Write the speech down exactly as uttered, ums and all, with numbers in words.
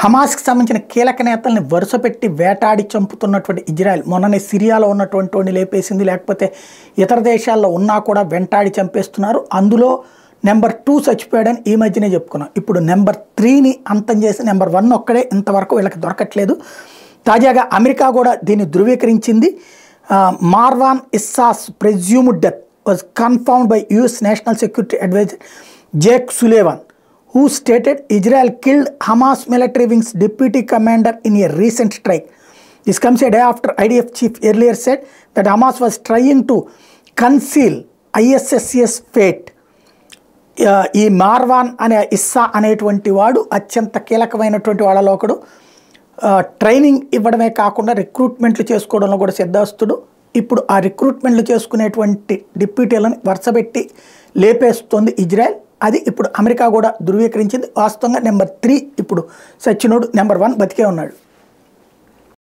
హమాస్కి సంబంధించిన కీలక నేతల్ని వరుసపెట్టి వేటాడి చంపుతున్నటువంటి ఇజ్రాయెల్ మొన్ననే సిరియాలో ఉన్నటువంటి వాడిని లేపేసింది, లేకపోతే ఇతర దేశాల్లో ఉన్నా కూడా వెంటాడి చంపేస్తున్నారు. అందులో నెంబర్ టూ చచ్చిపోయాడని ఈ మధ్యనే చెప్పుకున్నాం. ఇప్పుడు నెంబర్ త్రీని అంతం చేసి నెంబర్ వన్ ఒక్కడే ఇంతవరకు వీళ్ళకి దొరకట్లేదు. తాజాగా అమెరికా కూడా దీన్ని ధృవీకరించింది. Marwan Issa's presumed death was confirmed by US national security adviser Jake Sullivan, who stated Israel killed Hamas military wing's deputy commander in a recent strike. This comes a day after I D F chief earlier said that Hamas was trying to conceal I S I S fate. ఈ మార్వాన్ అనే ఇస్సా అనేటువంటి వాడు అత్యంత కీలకమైనటువంటి వాళ్ళలో ఒకడు. Training ఇవ్వడమే కాకుండా రిక్రూట్మెంట్లు చేసుకోవడంలో కూడా సిద్ధస్తుడు. ఇప్పుడు ఆ రిక్రూట్మెంట్లు చేసుకునేటువంటి డిప్యూటీలను వరుసపెట్టి లేపేస్తుంది ఇజ్రాయెల్. అది ఇప్పుడు అమెరికా కూడా ధృవీకరించింది. వాస్తవంగా నెంబర్ త్రీ ఇప్పుడు సచ్చినోడు, నెంబర్ వన్ బతికే ఉన్నాడు.